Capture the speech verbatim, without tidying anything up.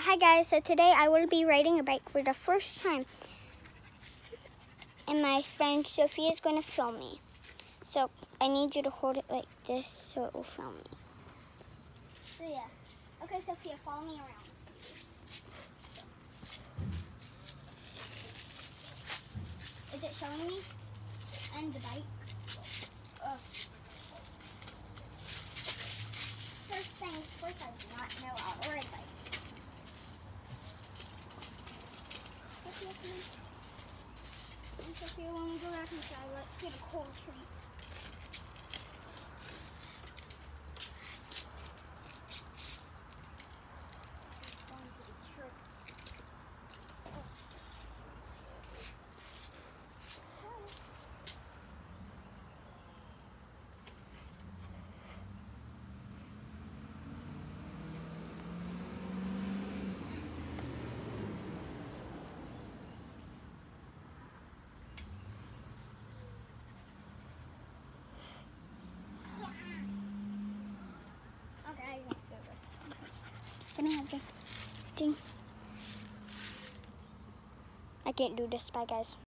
Hi guys, so today I will be riding a bike for the first time. And my friend Sophia is going to film me. So I need you to hold it like this so it will film me. So yeah. Okay, Sophia, follow me around. So. Is it showing me? And the bike? Oh. First things first, I do not know how to ride a bike. Sophia, come in. And Sophia, when we go back inside, let's get a cold treat. Can I have the ding? I can't do this. Bye, guys.